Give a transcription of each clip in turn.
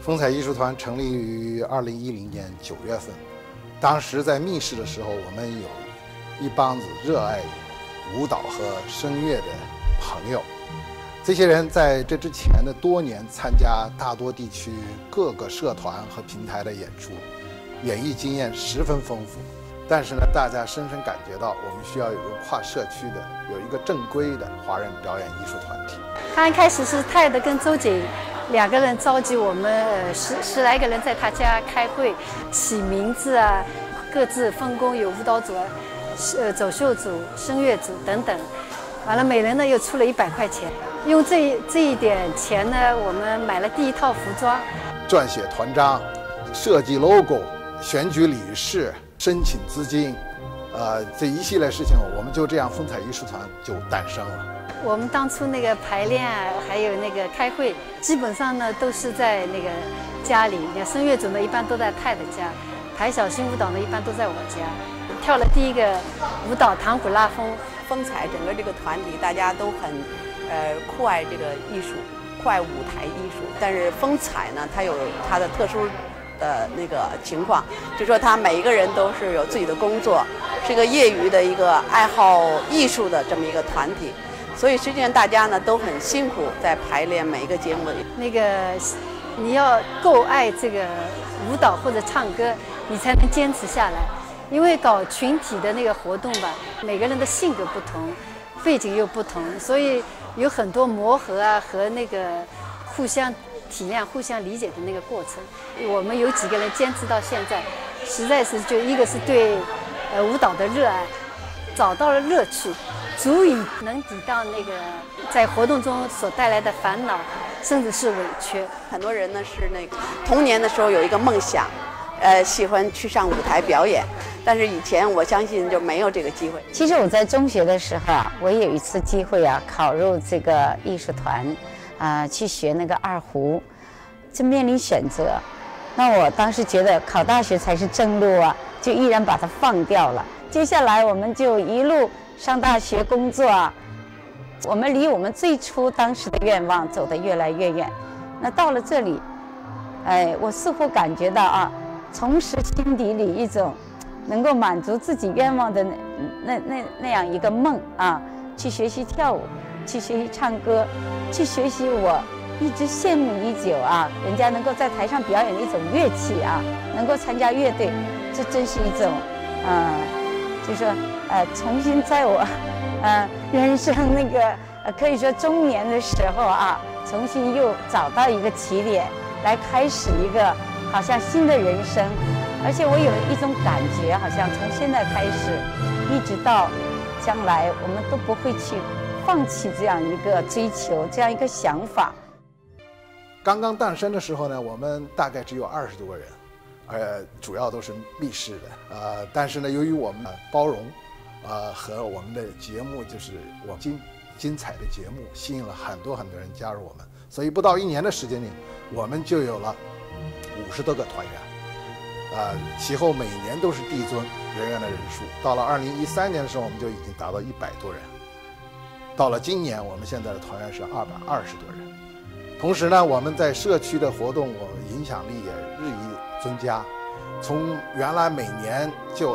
风采艺术团成立于2010年9月份，当时在密室的时候，我们有一帮子热爱舞蹈和声乐的朋友。这些人在这之前的多年参加大多地区各个社团和平台的演出，演艺经验十分丰富。但是呢，大家深深感觉到我们需要有个跨社区的、有一个正规的华人表演艺术团体。 刚开始是泰德跟周瑾2个人召集我们十来个人在他家开会，起名字啊，各自分工，有舞蹈组、走秀组、声乐组等等。完了，每人呢又出了100块钱。用这一点钱呢，我们买了第一套服装， 撰写团章、设计 logo、选举理事、申请资金，这一系列事情，我们就这样风采艺术团就诞生了。 我们当初那个排练啊，还有那个开会，基本上呢都是在那个家里。你看声乐组呢，一般都在泰的家；排小型舞蹈呢，一般都在我家。跳了第一个舞蹈唐古拉风。 风采整个这个团体，大家都很酷爱这个艺术，酷爱舞台艺术。但是风采呢，它有它的特殊的那个情况，就说他每一个人都是有自己的工作，是一个业余的一个爱好艺术的这么一个团体。所以实际上大家呢都很辛苦，在排练每一个节目里。 那个你要够爱这个舞蹈或者唱歌，你才能坚持下来。因为搞群体的那个活动吧，每个人的性格不同，背景又不同，所以有很多磨合啊和那个互相体谅、互相理解的那个过程。我们有几个人坚持到现在，实在是就一个是对舞蹈的热爱，找到了乐趣，足以能抵挡那个在活动中所带来的烦恼，甚至是委屈。 很多人呢是那个童年的时候有一个梦想，喜欢去上舞台表演，但是以前我相信就没有这个机会。 其实我在中学的时候啊，我也有一次机会啊，考入这个艺术团，去学那个二胡，就面临选择。那我当时觉得考大学才是正路啊，就毅然把它放掉了。接下来我们就一路上大学工作啊，我们离我们最初当时的愿望走得越来越远。那到了这里，我似乎感觉到啊，重拾心底里一种能够满足自己愿望的那样一个梦啊，去学习跳舞，去学习唱歌，去学习我一直羡慕已久啊，人家能够在台上表演的一种乐器啊，能够参加乐队，这真是一种就是说重新在我人生那个可以说中年的时候啊，重新又找到一个起点，来开始一个好像新的人生。而且我有一种感觉，好像从现在开始一直到将来，我们都不会去放弃这样一个追求，这样一个想法。 刚刚诞生的时候呢，我们大概只有20多个人，主要都是密室的，但是呢，由于我们的包容，和我们的节目就是我们精彩的节目，吸引了很多人加入我们，所以不到1年的时间里，我们就有了50多个团员。其后每年都是递增人员的人数，到了2013年的时候，我们就已经达到100多人。到了今年，我们现在的团员是220多人。同时呢，我们在社区的活动，我们影响力也日益增加。从原来每年就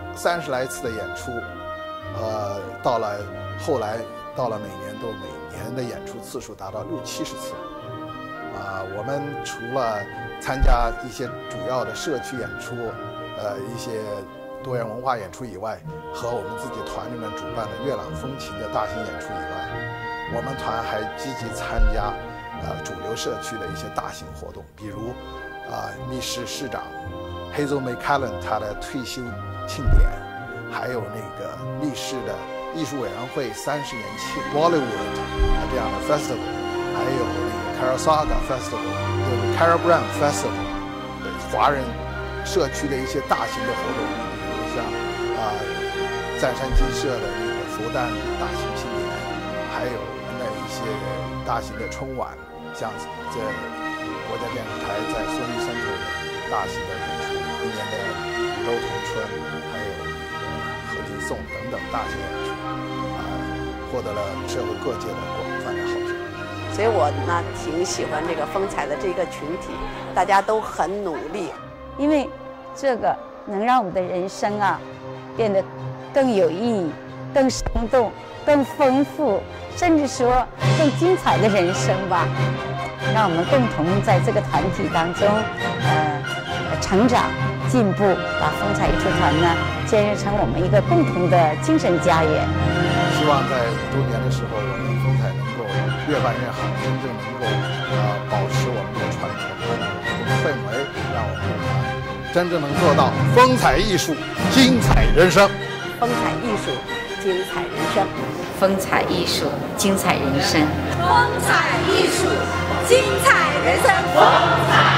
30来次的演出，到了后来到了每年的演出次数达到60-70次。我们除了参加一些主要的社区演出，一些多元文化演出以外，和我们自己团里面主办的粤朗风情的大型演出以外，我们团还积极参加主流社区的一些大型活动，比如密市市长Hazel McCallan 他的退休庆典，还有那个密市的艺术委员会30年庆 Bollywood 这样的 festival， 还有那个 Karasaga Festival， 就是 Karabrand Festival， 华人社区的一些大型的活动，比如像赞山鸡社的那个佛诞大型庆典，还有我们的一些大型的春晚，像这国家电视台在孙玉山头的大型的演出，今年的宇宙同春，还有合体颂等等大型演出，获得了社会各界的广泛的好评。 所以我呢挺喜欢这个风采的这个群体，大家都很努力， 因为这个能让我们的人生啊变得更有意义、更生动、更丰富，甚至说更精彩的人生吧。让我们共同在这个团体当中，成长、进步，把风采艺术团呢建设成我们一个共同的精神家园。 希望在5周年的时候，我们风采能够越办越好，真正能够保持我们的传统氛围，让我们真正能做到风采艺术，精彩人生。 风采艺术，精彩人生。 风采艺术，精彩人生。 风采艺术，精彩人生。风采。